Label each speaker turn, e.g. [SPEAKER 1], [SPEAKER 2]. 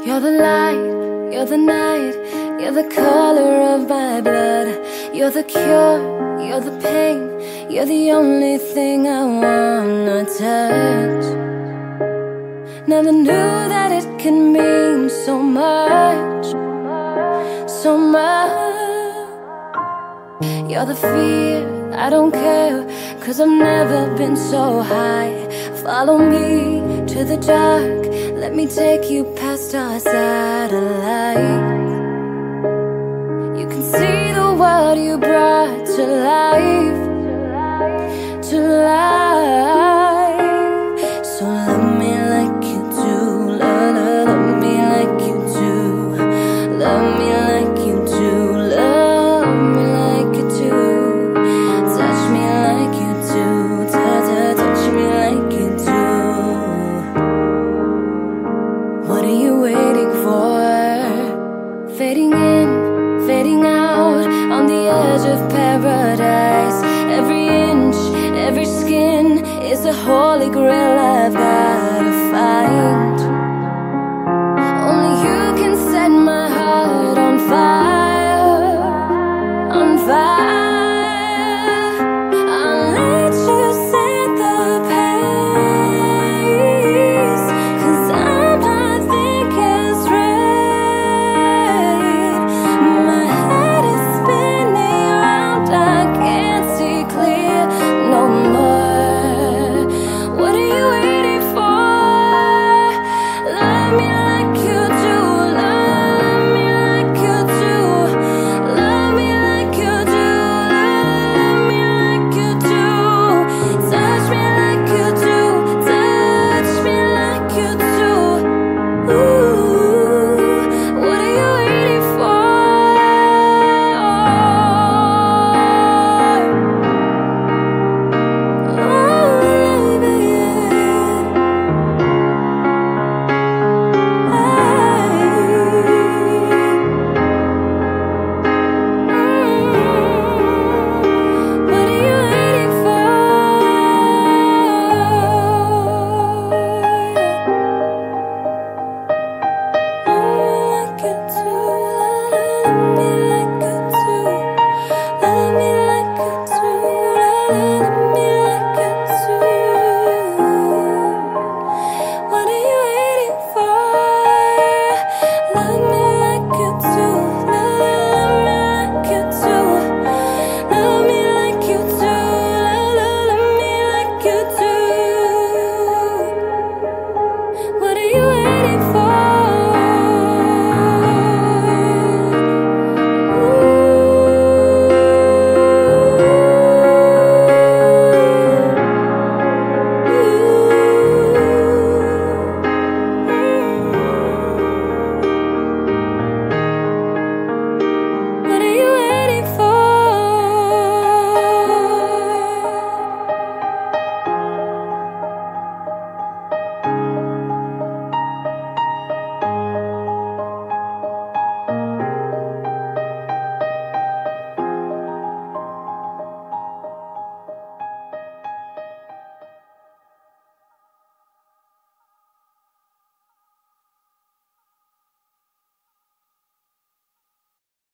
[SPEAKER 1] You're the light, you're the night, you're the color of my blood. You're the cure, you're the pain, you're the only thing I wanna touch. Never knew that it could mean so much, so much. You're the fear, I don't care, 'cause I've never been so high. Follow me to the dark, let me take you past our satellites. You can see the world you brought to life, to life. So love me like you do, love me like you do. Love me like you do, love me like you do. Touch me like you do, touch me like you do. What are you waiting for? Fading in, fading out, on the edge of paradise. Every inch, every skin is a holy grail